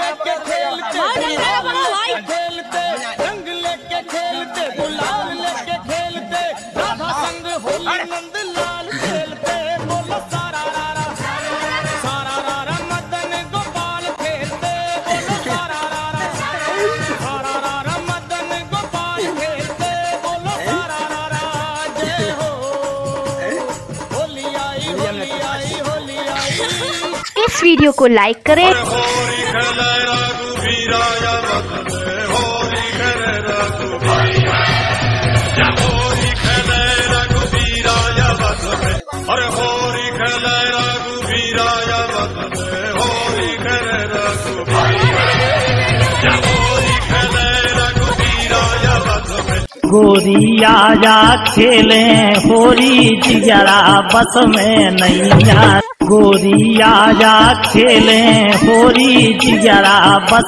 लेके खेलते रंग लेके खेलते गुलाल लेके खेलते राधा संग होली नंद लाल खेलते बोलो सारा रारा मदन गोपाल खेलते बोलो सारा रारा मदन गोपाल खेलते बोलो सारा रारा जय हो होली आई होली आई होली आई। इस वीडियो को लाइक करें। अरे होरी खेले रघुवीराय वदन होरी खेले रघुवीराय वदन गोरिया जा खेले होरी जिगरा बस में नैया गोरिया जा खेले होरी जिगरा बस